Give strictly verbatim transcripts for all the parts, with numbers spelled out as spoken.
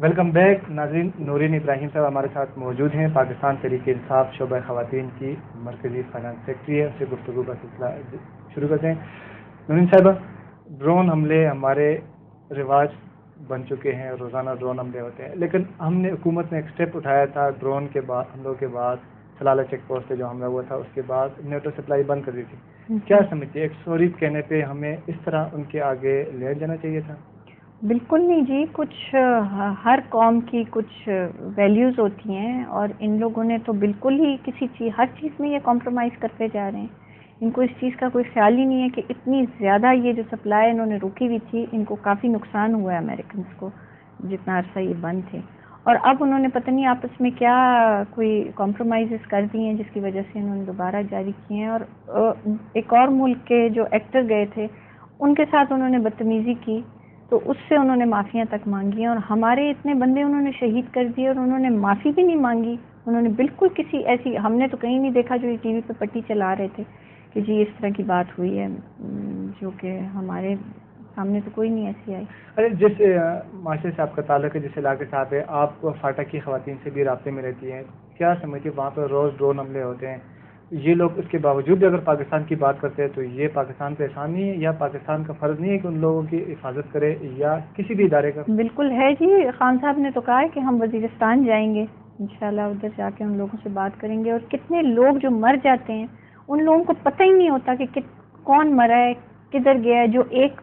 Welcome back ناظرین. نورین ابراہیم صاحب ہمارے ساتھ موجود ہیں. پاکستان تحریک انصاف شعبہ خواتین کی مرکزی فائنانس سیکرٹری ہے. اس سے گفتگو کا سلسلہ شروع کرتے ہیں. نورین صاحبہ، ڈرون حملے ہمارے رواج بن چکے ہیں، روزانہ ڈرون حملے ہوتے ہیں، لیکن ہم نے حکومت نے ایک اسٹیپ اٹھایا تھا ڈرون کے بعد حملوں کے بعد. سلالہ چیک پوسٹ پہ جو حملہ ہوا تھا اس کے بعد نیٹو سپلائی بند کر دی تھی. کیا سمجھتے ایک سوری کہنے پہ ہمیں اس طرح ان کے آگے لے جانا چاہیے تھا؟ بالکل نہیں جی. کچھ ہر قوم کی کچھ ویلیوز ہوتی ہیں اور ان لوگوں نے تو بالکل ہی کسی چیز ہر چیز میں یہ کمپرومائز کرتے جا رہے ہیں. ان کو اس چیز کا کوئی خیال ہی نہیں ہے کہ اتنی زیادہ یہ جو سپلائی انہوں نے روکی ہوئی تھی، ان کو کافی نقصان ہوا ہے امریکنس کو جتنا عرصہ یہ بند تھے. اور اب انہوں نے پتہ نہیں آپس میں کیا کوئی کمپرومائزز کر دی ہیں جس کی وجہ سے انہوں نے دوبارہ جاری کیے ہیں. اور ایک اور ملک کے جو ایکٹر گئے تھے ان کے ساتھ انہوں نے بدتمیزی کی تو اس سے انہوں نے معافیاں تک مانگی ہیں. اور ہمارے اتنے بندے انہوں نے شہید کر دیے اور انہوں نے معافی بھی نہیں مانگی. انہوں نے بالکل کسی ایسی، ہم نے تو کہیں نہیں دیکھا جو یہ ٹی وی پہ پٹی چلا رہے تھے کہ جی اس طرح کی بات ہوئی ہے، جو کہ ہمارے سامنے تو کوئی نہیں ایسی آئی. ارے جس معاشرے سے آپ کا تعلق ہے، جس علاقے سے آپ ہے، آپ فاٹک کی خواتین سے بھی رابطے میں رہتی ہیں، کیا سمجھتے وہاں پہ روز ڈرون حملے ہوتے ہیں، یہ لوگ اس کے باوجود بھی اگر پاکستان کی بات کرتے ہیں تو یہ پاکستان کا احسان نہیں ہے یا پاکستان کا فرض نہیں ہے کہ ان لوگوں کی حفاظت کرے یا کسی بھی ادارے کا؟ بالکل ہے جی. خان صاحب نے تو کہا ہے کہ ہم وزیرستان جائیں گے انشاءاللہ، ادھر جا کے ان لوگوں سے بات کریں گے. اور کتنے لوگ جو مر جاتے ہیں ان لوگوں کو پتہ ہی نہیں ہوتا کہ کون مرا ہے، کدھر گیا ہے. جو ایک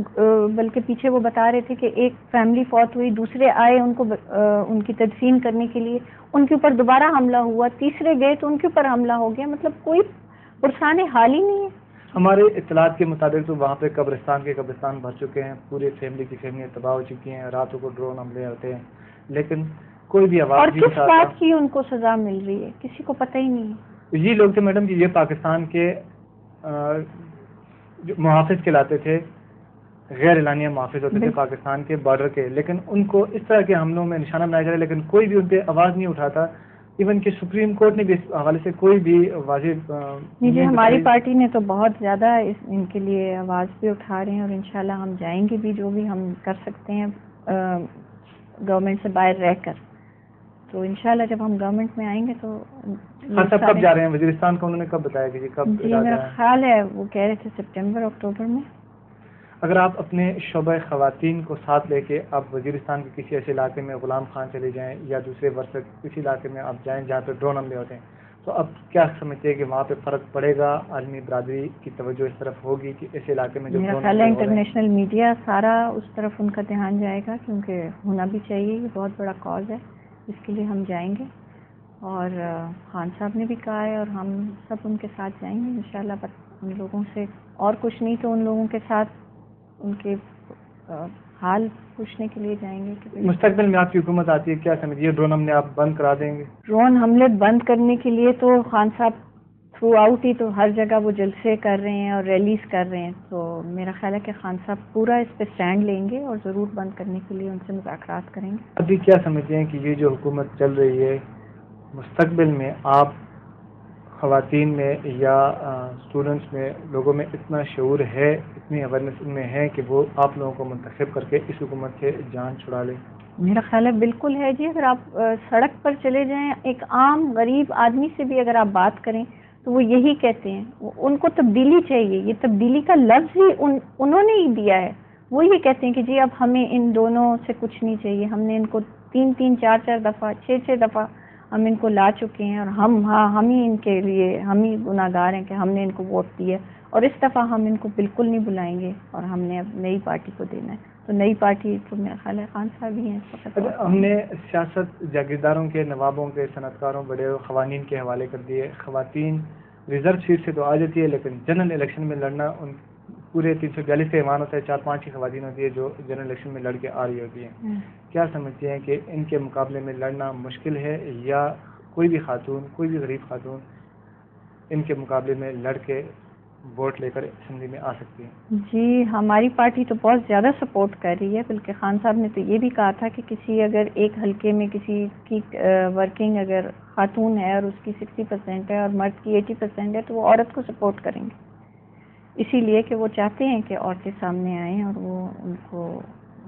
بلکہ پیچھے وہ بتا رہے تھے کہ ایک فیملی فوت ہوئی، دوسرے آئے ان کو ان کی تدفین کرنے کے لیے، ان کے اوپر دوبارہ حملہ ہوا، تیسرے گئے تو ان کے اوپر حملہ ہو گیا. مطلب کوئی پرسان حال ہی نہیں ہے. ہمارے اطلاعات کے مطابق تو وہاں پہ قبرستان کے قبرستان بھر چکے ہیں، پورے فیملی کی فیملی تباہ ہو چکی ہیں، راتوں کو ڈرون حملے ہوتے ہیں، لیکن کوئی بھی آواز اور نہیں کس بات کی ان کو سزا مل رہی ہے کسی کو پتہ ہی نہیں ہے. یہ لوگ تھے میڈم جی، یہ پاکستان کے جو محافظ کہلاتے تھے، غیر اعلانیہ محافظ ہوتے تھے پاکستان کے بارڈر کے، لیکن ان کو اس طرح کے حملوں میں نشانہ بنایا جا رہا ہے لیکن کوئی بھی ان پہ آواز نہیں اٹھاتا. ایون کہ سپریم کورٹ نے بھی اس حوالے سے کوئی بھی واضح نہیں جی. ہماری پارٹی نے تو بہت زیادہ ان کے لیے آواز بھی اٹھا رہے ہیں اور انشاءاللہ ہم جائیں گے بھی، جو بھی ہم کر سکتے ہیں گورنمنٹ سے باہر رہ کر. تو انشاءاللہ جب ہم گورنمنٹ میں آئیں گے تو. ہاں سب کب جا رہے ہیں وزیرستان کو؟ انہوں نے کب بتایا کہ کب؟ جی میرا خیال ہے وہ کہہ رہے تھے سپٹمبر اکتوبر میں. اگر آپ اپنے شعبہ خواتین کو ساتھ لے کے آپ وزیرستان کے کسی ایسے علاقے میں غلام خان چلے جائیں یا دوسرے ورثے کسی علاقے میں آپ جائیں جہاں پہ ڈرون حملے ہوتے ہیں، تو اب کیا سمجھتے ہیں کہ وہاں پہ فرق پڑے گا؟ عالمی برادری کی توجہ اس طرف ہوگی کہ ایسے علاقے میں جو میرا خیال ہے انٹرنیشنل میڈیا سارا اس طرف ان کا دھیان جائے گا، کیونکہ ہونا بھی چاہیے. یہ بہت بڑا کاز ہے، اس کے لیے ہم جائیں گے. اور خان صاحب نے بھی کہا ہے اور ہم سب ان کے ساتھ جائیں گے انشاءاللہ. پر ان لوگوں سے اور کچھ نہیں تو ان لوگوں کے ساتھ ان کے حال پوچھنے کے لیے جائیں گے. مستقبل میں آپ کی حکومت آتی ہے، کیا سمجھیے ڈرون حملے آپ بند کرا دیں گے؟ ڈرون حملے بند کرنے کے لیے تو خان صاحب تھرو آؤٹ ہی تو ہر جگہ وہ جلسے کر رہے ہیں اور ریلیز کر رہے ہیں. تو میرا خیال ہے کہ خان صاحب پورا اس پہ اسٹینڈ لیں گے اور ضرور بند کرنے کے لیے ان سے مذاکرات کریں گے. ابھی کیا سمجھتے ہیں کہ یہ جو حکومت چل رہی ہے، مستقبل میں آپ خواتین میں یا اسٹوڈنٹس میں، لوگوں میں اتنا شعور ہے، اتنی اویئرنیس ان میں ہے کہ وہ آپ لوگوں کو منتخب کر کے اس حکومت سے جان چھڑا لیں؟ میرا خیال ہے بالکل ہے جی. اگر آپ سڑک پر چلے جائیں، ایک عام غریب آدمی سے بھی اگر آپ بات کریں تو وہ یہی کہتے ہیں، ان کو تبدیلی چاہیے. یہ تبدیلی کا لفظ ہی ان انہوں نے ہی دیا ہے. وہ یہ کہتے ہیں کہ جی اب ہمیں ان دونوں سے کچھ نہیں چاہیے. ہم نے ان کو تین تین چار چار دفعہ چھ چھ دفعہ ہم ان کو لا چکے ہیں اور ہم ہاں ہم ہی ان کے لیے ہم ہی گناہ گار ہیں کہ ہم نے ان کو ووٹ دیا. اور اس دفعہ ہم ان کو بالکل نہیں بلائیں گے اور ہم نے اب نئی پارٹی کو دینا ہے. تو نئی پارٹی تو میرا خیال ہے خان صاحب ہی ہیں. ہم نے سیاست جاگیرداروں کے، نوابوں کے، صنعت کاروں، بڑے قوانین کے حوالے کر دیے. خواتین ریزرو سیٹ سے تو آ جاتی ہے لیکن جنرل الیکشن میں لڑنا ان پورے تین سو بیالیس کا ایمان ہوتا ہے، چار پانچ ہی خواتین ہوتی ہے جو جنرل الیکشن میں لڑ کے آ رہی ہوتی ہیں. کیا سمجھتے ہیں کہ ان کے مقابلے میں لڑنا مشکل ہے یا کوئی بھی خاتون، کوئی بھی غریب خاتون ان کے مقابلے میں لڑ کے ووٹ لے کر اسمبلی میں آ سکتی ہیں؟ جی ہماری پارٹی تو بہت زیادہ سپورٹ کر رہی ہے. بلکہ خان صاحب نے تو یہ بھی کہا تھا کہ کسی اگر ایک حلقے میں کسی کی ورکنگ اگر خاتون ہے اور اس کی سکسٹی پرسینٹ ہے اور مرد کی ایٹی پرسینٹ ہے تو وہ عورت کو سپورٹ کریں گے، اسی لیے کہ وہ چاہتے ہیں کہ عورتیں سامنے آئیں اور وہ ان کو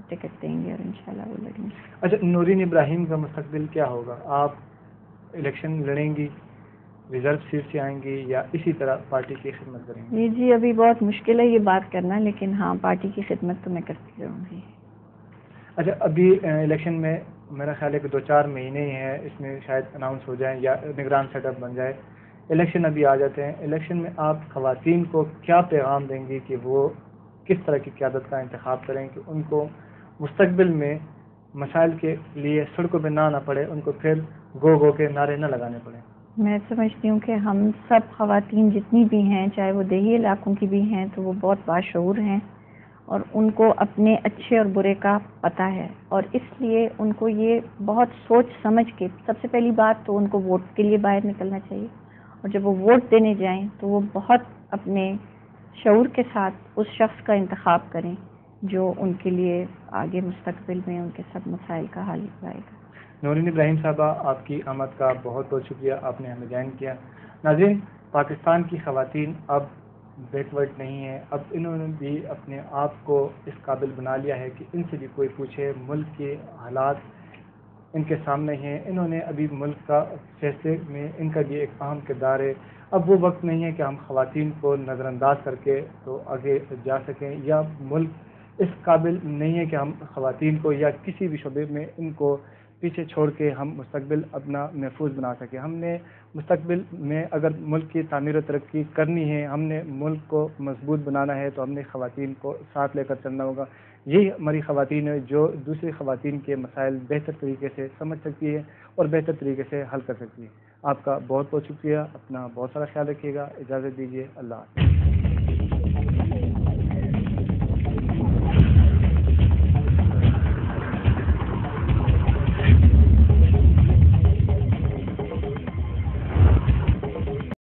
ٹکٹ دیں گے اور انشاءاللہ وہ لڑیں گے. اچھا, نورین ابراہیم کا مستقبل کیا ہوگا؟ آپ الیکشن لڑیں گی, ریزرو سیٹ سے آئیں گی, یا اسی طرح پارٹی کی خدمت کریں گی؟ جی جی ابھی بہت مشکل ہے یہ بات کرنا, لیکن ہاں پارٹی کی خدمت تو میں کرتی رہوں گی. اچھا, ابھی الیکشن میں میرا خیال ہے کہ دو چار مہینے ہی ہیں, اس میں شاید اناؤنس ہو جائیں یا نگران سیٹ اپ بن جائے. الیکشن ابھی آ جاتے ہیں, الیکشن میں آپ خواتین کو کیا پیغام دیں گی کہ وہ کس طرح کی قیادت کا انتخاب کریں کہ ان کو مستقبل میں مسائل کے لیے سڑکوں پہ نہ آنا پڑے, ان کو پھر گو گو کے نعرے نہ لگانے پڑیں؟ میں سمجھتی ہوں کہ ہم سب خواتین جتنی بھی ہیں, چاہے وہ دیہی علاقوں کی بھی ہیں, تو وہ بہت باشعور ہیں اور ان کو اپنے اچھے اور برے کا پتہ ہے, اور اس لیے ان کو یہ بہت سوچ سمجھ کے, سب سے پہلی بات تو ان کو ووٹ کے لیے باہر نکلنا چاہیے, اور جب وہ ووٹ دینے جائیں تو وہ بہت اپنے شعور کے ساتھ اس شخص کا انتخاب کریں جو ان کے لیے آگے مستقبل میں ان کے سب مسائل کا حل پائے گا. نورین ابراہیم صاحبہ, آپ کی آمد کا بہت بہت شکریہ, آپ نے ہمیں جوائن کیا. ناظرین, پاکستان کی خواتین اب بیکورڈ نہیں ہیں, اب انہوں نے بھی اپنے آپ کو اس قابل بنا لیا ہے کہ ان سے بھی کوئی پوچھے. ملک کے حالات ان کے سامنے ہیں, انہوں نے ابھی ملک کا فیصلے میں ان کا بھی ایک اہم کردار ہے. اب وہ وقت نہیں ہے کہ ہم خواتین کو نظر انداز کر کے تو آگے جا سکیں, یا ملک اس قابل نہیں ہے کہ ہم خواتین کو یا کسی بھی شعبے میں ان کو پیچھے چھوڑ کے ہم مستقبل اپنا محفوظ بنا سکیں. ہم نے مستقبل میں اگر ملک کی تعمیر و ترقی کرنی ہے, ہم نے ملک کو مضبوط بنانا ہے, تو ہم نے خواتین کو ساتھ لے کر چلنا ہوگا. یہی ہماری خواتین ہے جو دوسری خواتین کے مسائل بہتر طریقے سے سمجھ سکتی ہے اور بہتر طریقے سے حل کر سکتی ہے. آپ کا بہت بہت شکریہ, اپنا بہت سارا خیال رکھیے گا, اجازت دیجیے, اللہ حافظ.